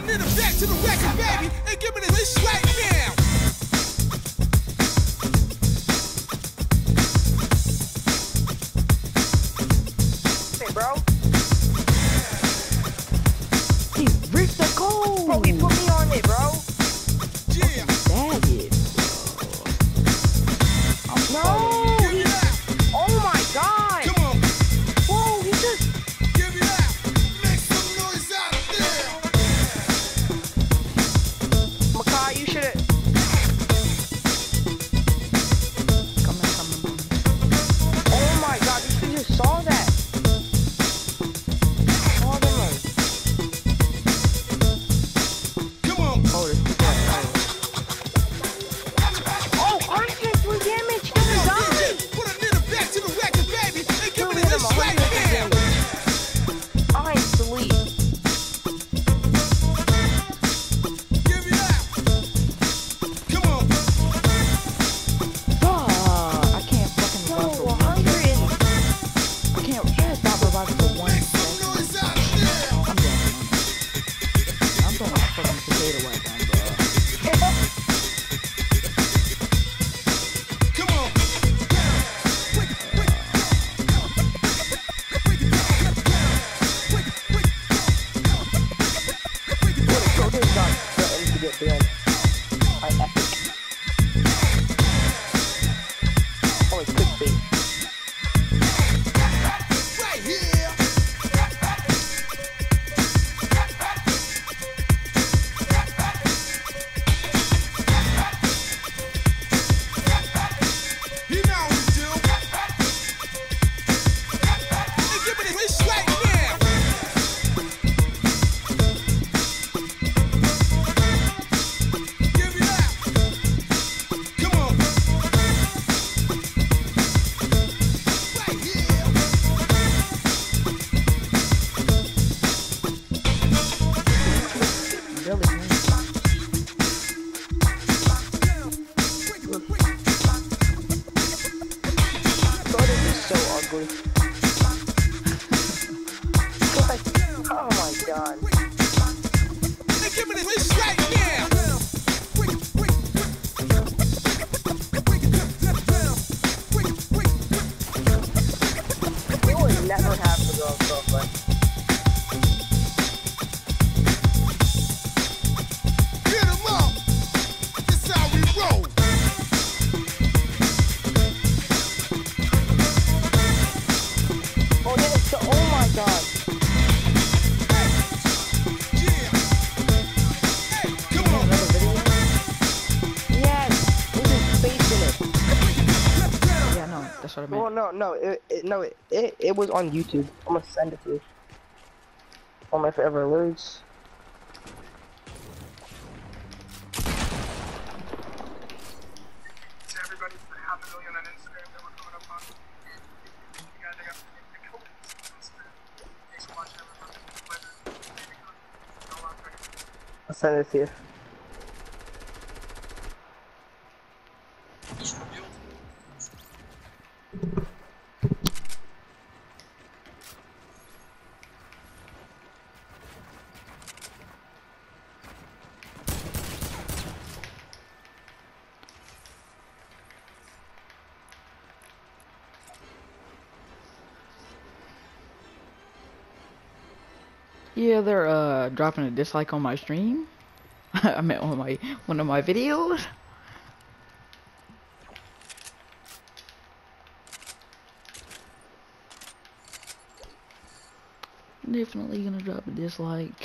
need a back to the record, baby, and give me this right now. Hey, bro. He ripped the gold. Bro, he put me on it, bro. Yeah. Savage, bro. No. Give me that. Oh my god. Come on. Whoa, he just. Give me that. Make some noise out there. Makai, you should have. Coming. Oh my god, you should just saw that. Saw them. Come on. Oh, this is Oh, I did 3 damage. Give me die. Put a need a back to the record, baby, and give me Hit him this right 100 now. damage. I ain't sleep. Give me that. Come on. I can't fucking Bro, revive for 100. I can't stop reviving for 1 Make some second. noise out there. I'm done. I'm throwing a fucking potato right now, bro. Come on. So this got threatened to get banned. I epic. Oh, it's clickbait. Right here. You know what we do. And give me this right now. Give me that. Come on. Right here. Really, man. Bro, this is so ugly. Oh my god. And give me this right now. You would never have the girl girlfriend. Hit 'em up. This how we roll. Oh yeah, so, oh my god. Yeah. Hey, come on. Another video? Yes, this is space in it. Yeah, no, that's what I meant. Well, no, it was on YouTube. I'm gonna send it to you. On my forever alerts. To everybody for the 500,000 on Instagram that we're coming up on. You guys, I got the code on Instagram. Thanks for watching, everybody. Whether no longer. I'll send it to you. Just revealed. Yeah, they're dropping a dislike on my stream. I meant on one of my videos. Definitely gonna drop a dislike.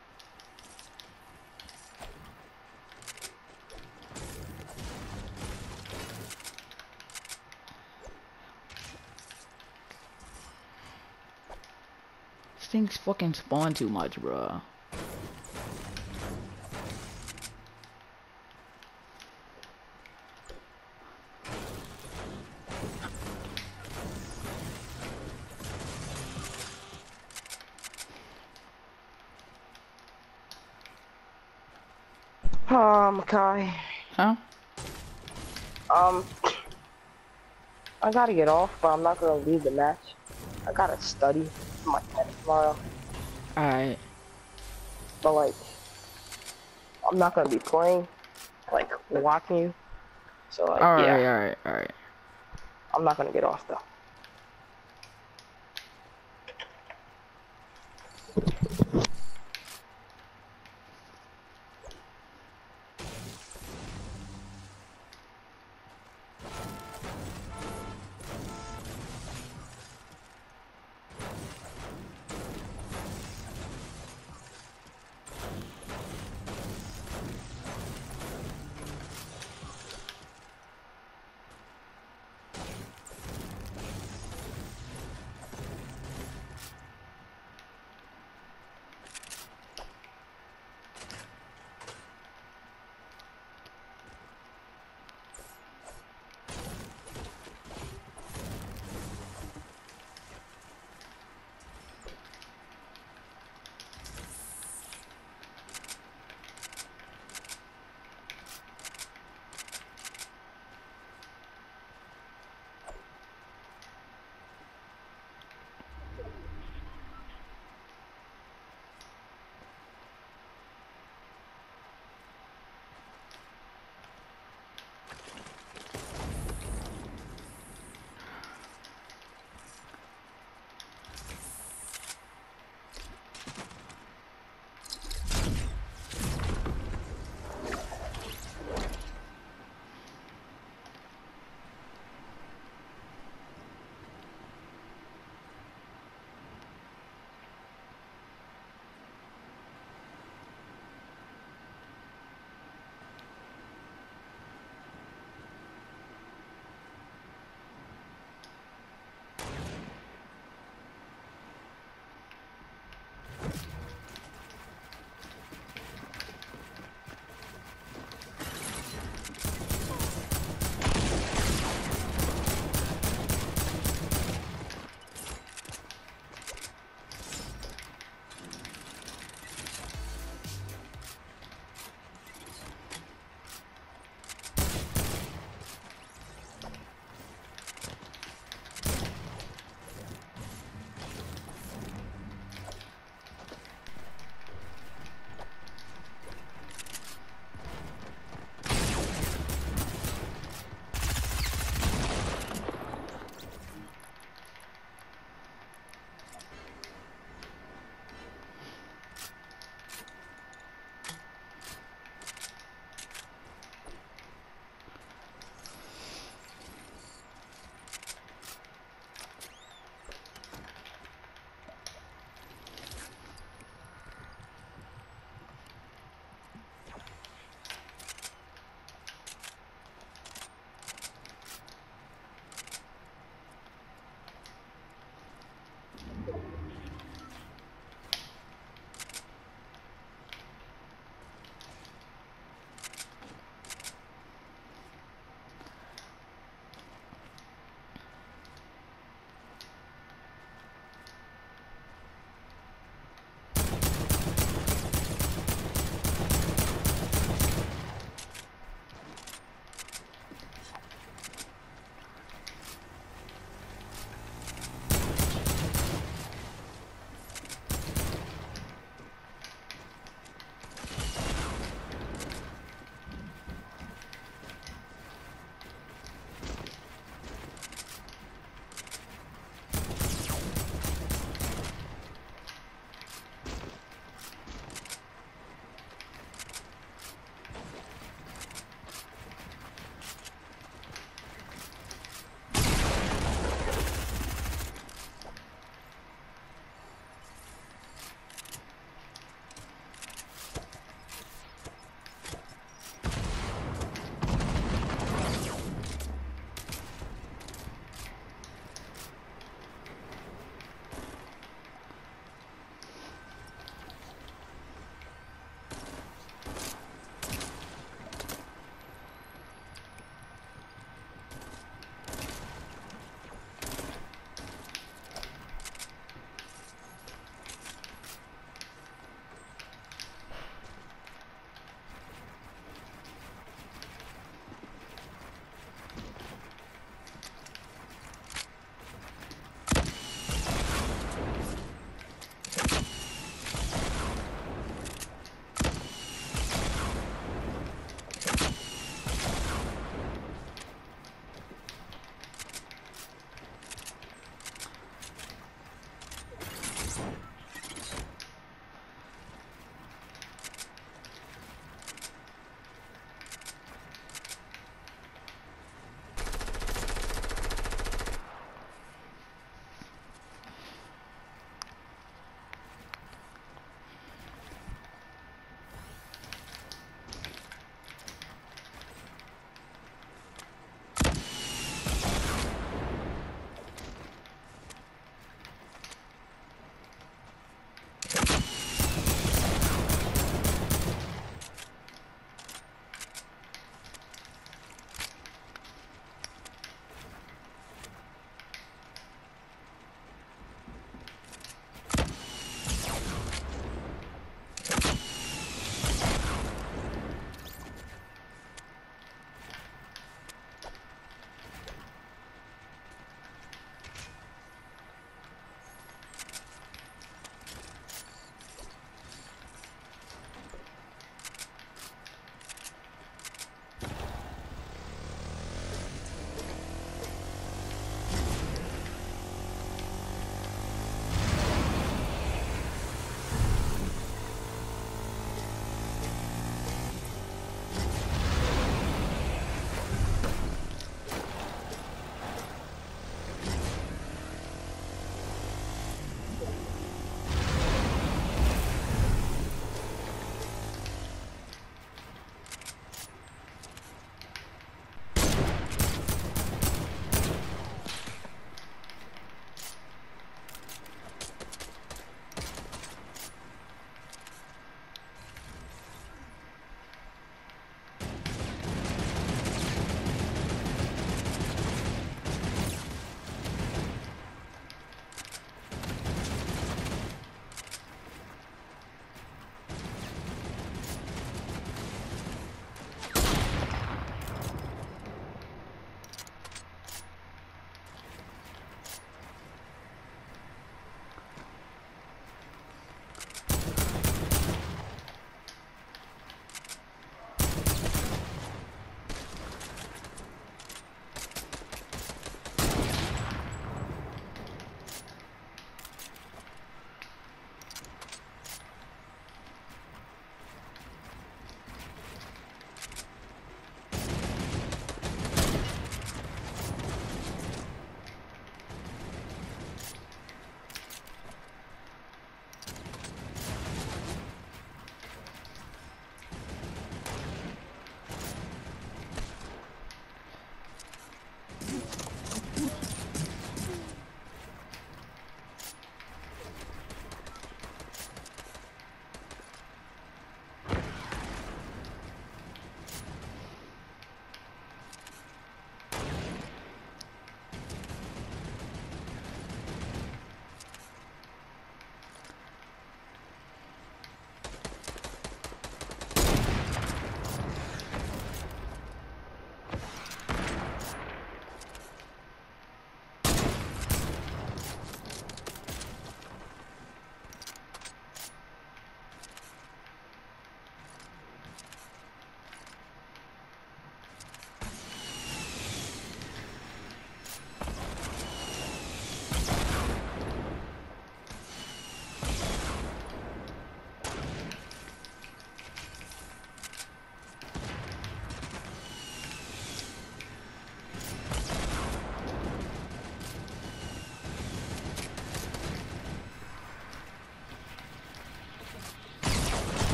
These things fucking spawn too much, bruh. Kai. Huh? I gotta get off, but I'm not gonna leave the match. I gotta study for my test tomorrow. Alright. But like, I'm not gonna be playing, like watching you. So like, Alright, yeah, alright. I'm not gonna get off though.